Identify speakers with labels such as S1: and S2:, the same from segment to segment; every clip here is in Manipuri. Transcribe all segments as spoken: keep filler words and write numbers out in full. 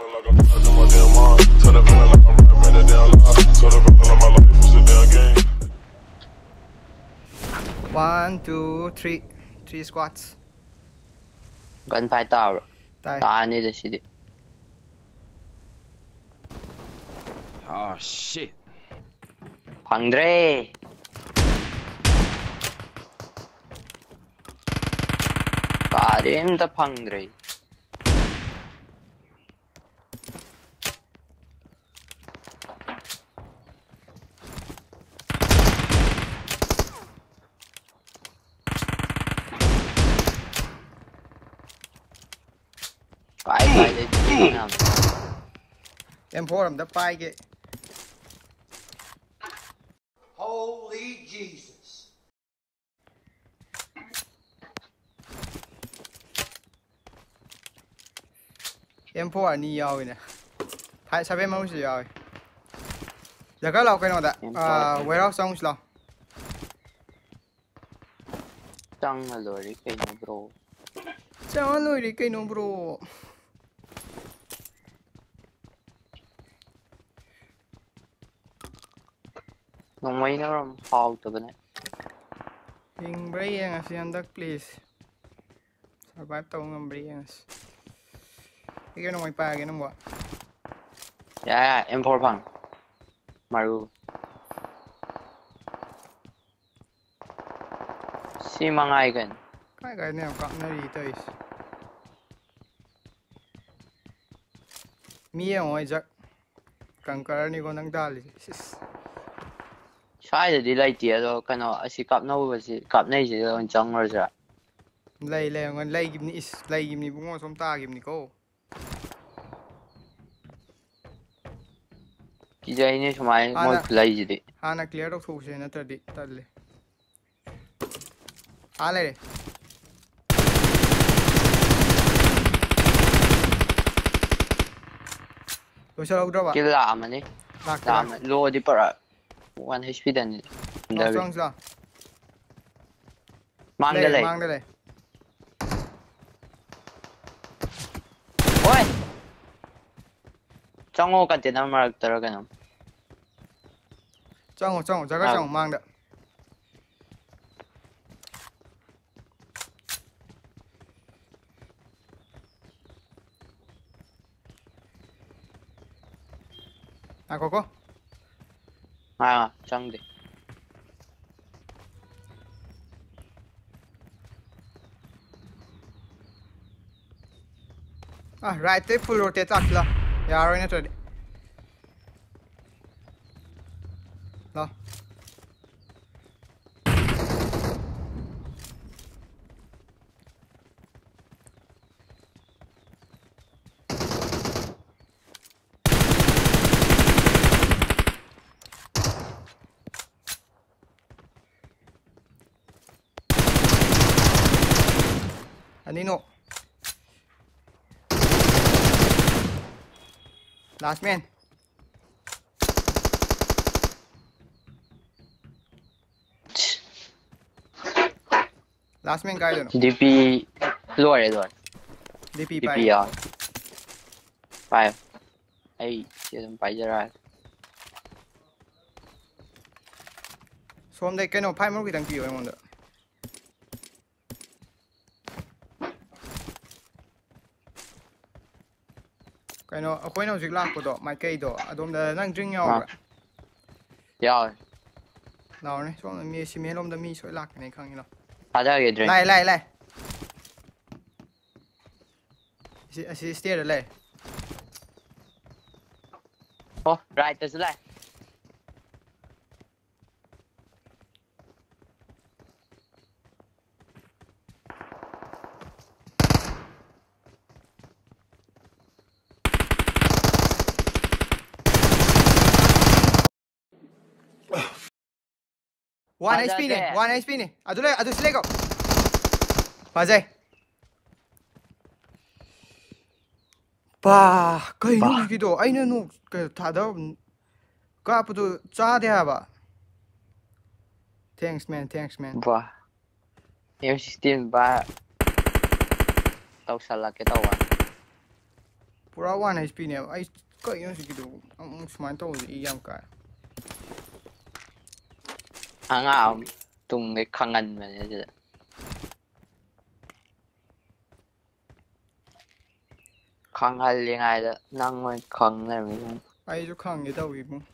S1: One, two, three, three squats.
S2: Gunfight tower. I need a city.
S3: Oh shit.
S2: Andre. Got him the Pangre.
S1: Em four I'm the pie get.
S4: Holy Jesus.
S1: Em four anh đi rồi nè. Phải sao em không gì rồi. Giờ có lâu cái nào đã. À, warehouse xong rồi.
S2: Chẳng là lười đi cây nó bro.
S1: Chẳng là lười đi cây nó bro.
S2: Nông mấy nó làm phao từ bên này.
S1: Ping brains in the please. Survive tao ngâm brains. Cái nó mày pa cái nó mua.
S2: Yeah, em four phẳng. Maru. Si mang ai gần.
S1: Cái cái này có nó đi tới. Mía ngồi giấc. Càng cái này còn đang đal.
S2: Sai đi lấy tiền rồi, cái nó asi cặp nâu vậy si cặp này chỉ là trăng rồi sao?
S1: Lấy lấy ngon lấy kim ni lấy kim ni bung ngon xôm ta kim ni cô.
S2: Cái gì này sao mai mới lấy gì đi?
S1: Hana clear được thu xe nó tới đi tới đi. À lấy. Tôi sẽ đâu
S2: cái làm mà đi. Làm lô đi para. One H P dan.
S1: Strong lah.
S2: Mang đây này.
S1: Mang đây này.
S2: Oi. Trong ngô cái tiền mà tao cái nào.
S1: Trong ngô trong ngô, chắc trong mang được. À có có.
S2: À, trong đi.
S1: Ah, right there full rotate akla. Yaro ina tadi. No. Anino. Last man. Last man guy doon.
S2: D P lower doon.
S1: D P
S2: D P ah. Five. Ay, siya pa dyan.
S1: So om dai cái nào phai mất cái thằng kia em được. Cái nó ở khối nào dịch lạc của đó, mai cây đó, ở đom đã đang drink nhau rồi.
S2: Dạ.
S1: Nào này, cho mình mi xí mi lom đã mi sỏi lạc này không như nào.
S2: À ra cái drink.
S1: Lại lại lại. Xí xí steer được lại.
S2: Oh, right, that's lại.
S1: One H P này, one H P này. À, tôi đây, à tôi select cậu. Vào dây. Ba, cái nó cái đồ, anh nó cái thà đâu, cái apa tu cha dia ba. Thanks man, thanks man.
S2: Ba, em system ba, tao salah cái tao à.
S1: pura one H P ne ai kayino sikidu amung sumain to i yam ka
S2: anga tung cái khangan mà vậy khang hay liền ai đó năng mới khang này mình
S1: ai ju khang ge daw i bu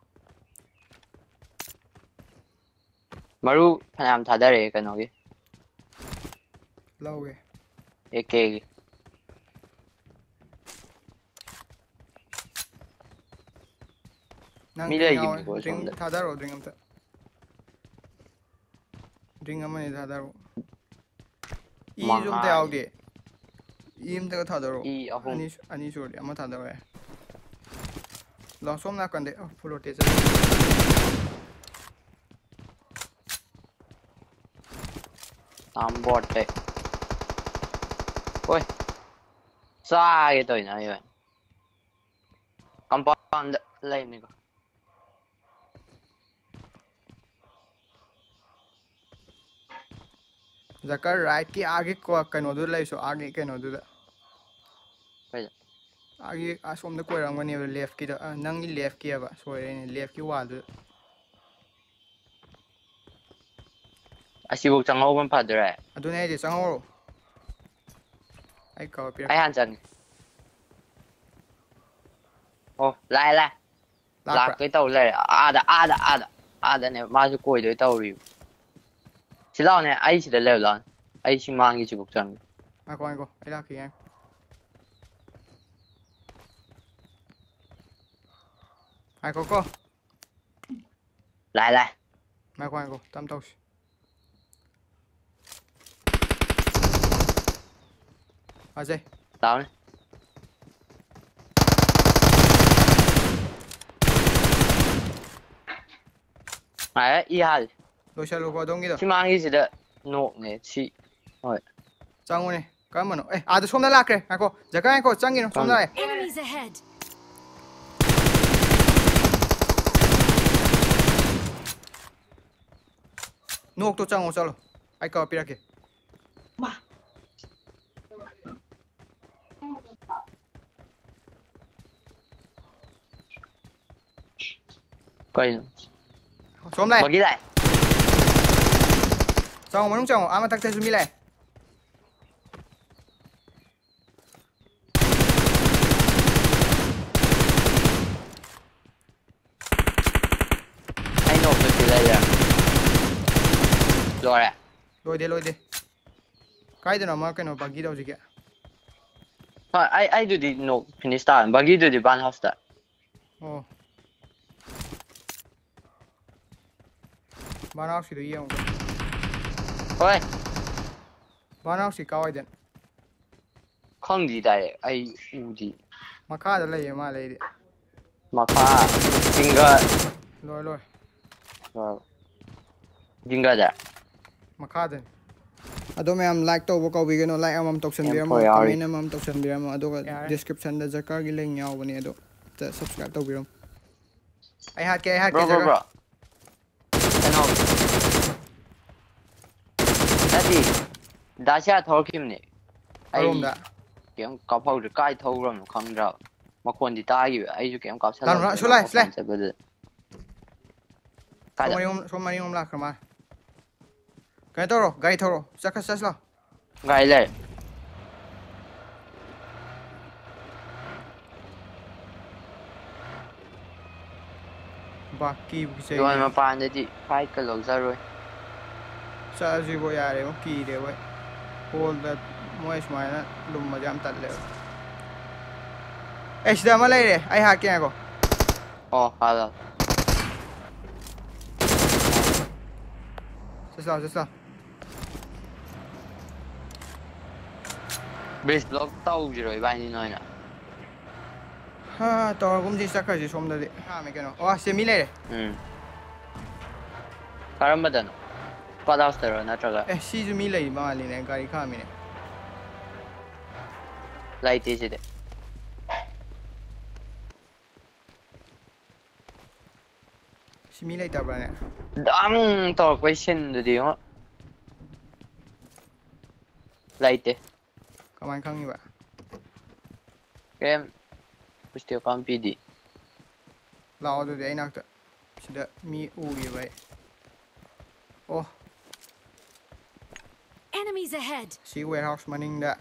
S2: maru phàm thà đây cái nó cái
S1: law ge
S2: ek cái
S1: nang
S2: mi đây
S1: ding
S2: gì của
S1: ding
S2: xong
S1: tha da ro ding am ta ding am ne tha da ro i zum ta yaw de im ta tha da ro
S2: i ahum
S1: ani ani sur de am tha da ro lo som na kan de full rotate
S2: tam bot đấy ôi xa cái tuổi này vậy compound lên này
S1: Zakar right ki आगे को कनो दु lai so आगे कनो दु
S2: bây
S1: आगे asom da ko ram gani left ki da nang ni left ki ba so re ni left ki wall du
S2: asibu chang open pad rồi
S1: adu ne de sang ho ai ka pi
S2: ai han chân ô lại lại lạc cái tàu này à đã à đã à đã à đã này mà chú coi đấy tàu rồi chỉ là này ai chỉ để leo lên ai chỉ mang cái chụp chân
S1: ma ko ai ko ai la ki ai ai ko ko
S2: lại lại
S1: ma ko ai ko tam tau a dây
S2: tao này này y hai
S1: lo sha lo ko dong gi da
S2: chỉ mang cái gì đó nổ này chỉ rồi
S1: chang ne ka ma no eh a da som da la kre ai ko Zakar ai ko chang gi no som da
S5: Enemies ahead.
S1: nok to chang o chalo ai ka pi ra ke
S2: coi
S1: som lai
S2: bagi lại
S1: chang ma nung chang ama tak te su mi lai
S2: anh nổ được từ đây rồi rồi à
S1: loi de loi de kai da no ma ka no bagi da ji ke
S2: thôi ai ai được đi nổ finish ta bagi được đi ban house ta
S1: oh Banao si du yong
S2: thôi
S1: Banao si ka wai den
S2: không gì đây ai u gì
S1: ma kha da lai ma lai de
S2: mà pha finger
S1: loi loi
S2: rồi finger đấy
S1: ma kha den ado me am like to ko bi no like am tok san bi am
S2: Em phải
S1: comment am tok san bi am ado description da Zakar gi link yaw bani ado ta subscribe to bi am ai hat ke ai hat ke
S2: bro bro
S1: Zakar
S2: bro anh không đó thì đã sẽ thâu kim này ai
S1: arom da
S2: kiếm cọp hậu được cái thâu rồi không rồi mà còn thì ta gì ai cho kiếm cọp sẽ
S1: Lan ra, xuống lại, xuống lại.
S2: cái
S1: so
S2: đó
S1: mani om so mani om la kama kai to ro gai to ro Zakar sas la
S2: gai lên
S1: ba ki bu se
S2: rồi mà pan đấy thì phải cái lồng ra rồi
S1: sa ji bo ya re mo ki de wai hol da mois mai na lum ma jam tat le eh sida ma lai re ai hat ke ko
S2: ồ hà rồi
S1: sas la sas la
S2: base block tàu gì rồi bao nhiêu nói nè
S1: ha to gum ji Zakar ji som da de ha me ke no oh se mi lai re
S2: ừ cái mà đần bắt đầu rồi nè chắc là
S1: eh si ju mi lai ma li ne gari kha mi ne
S2: lại tí gì đấy
S1: si mi lai ta bra ne
S2: đang tao question rồi đi không lại tí
S1: ka man khang ni ba
S2: Game push come P D.
S1: Lao do the inacta. Sida me ugi bay. Oh.
S5: Enemies ahead.
S1: See warehouse manning da.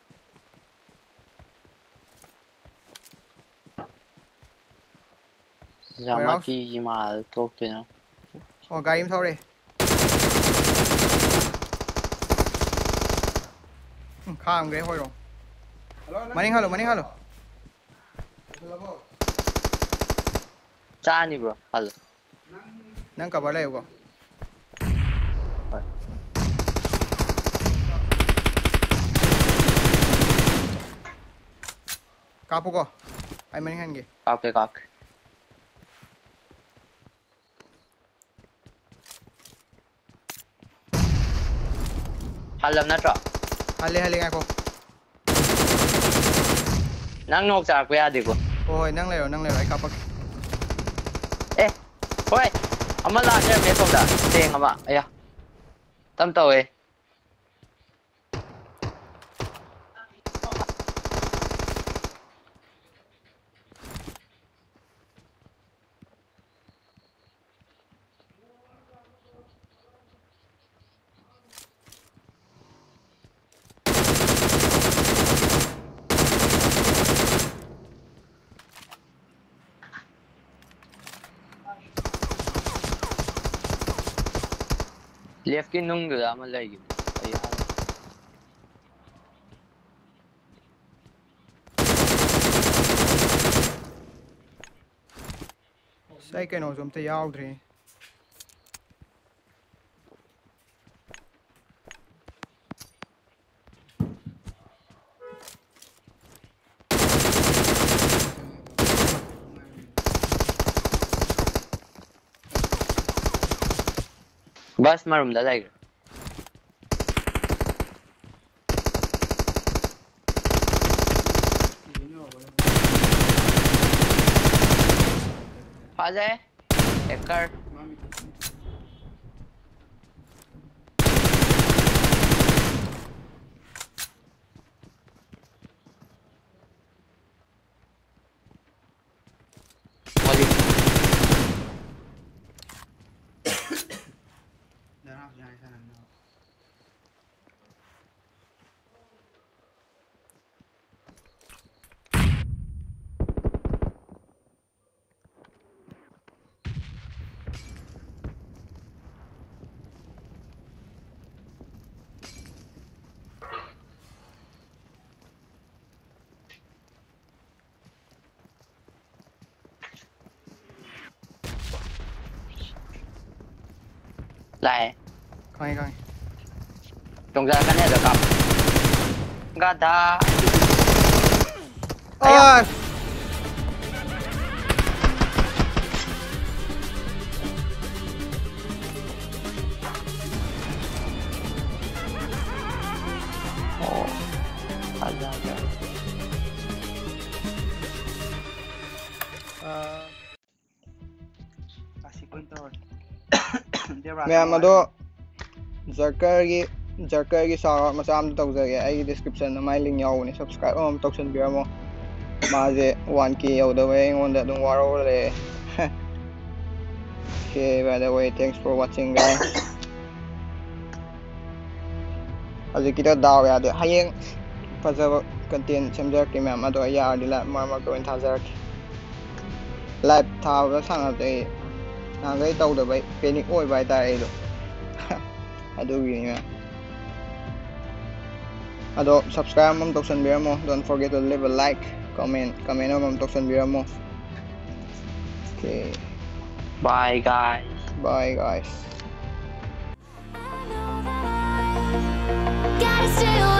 S2: Zamaki mal talk to now.
S1: Oh, guy him sorry. Kham ghế hôi rồi. Manning hello, manning hello.
S2: Chani bro, hello.
S1: Nang cover lại go. Kapu go. Ai manning hand ge.
S2: Kak ke kak. Halam na tra.
S1: Hali hali ngay ko.
S2: Nang nok chak pe adi ko.
S1: Ôi, nang leo, nang leo ai kapak.
S2: Eh, oi. Ama la ne me kom da. Teng ama. Aya. Tam tau e. Left ki nung da ama lai gi. Aya.
S1: Sai cái nó giống tay áo rồi.
S2: Bas marum da lai. Haze. Hacker. Lại.
S1: Coi coi.
S2: Trông ra cái này được không? Gada.
S1: Ôi.
S2: Oh. Ada ada.
S1: Ma'am ado Jarker Jarker sa masam to tawjage ai description na mai link yaw ni subscribe am token bi mo ma je one k yaw da way on da dum waro le. Okay, by the way, thanks for watching guys. Aji kita daw ya de hayeng fajaba content semjar ke ma'am ado ya di la ma ma ko in thajar live thaw ga sang ate na gai tau da bai panic oi bai ta ai do ado gi ni ado subscribe mom token bi mo, don't forget to leave a like, comment comment mom token bi mo. Okay,
S2: Bye guys.
S1: bye guys.
S5: Gotta stay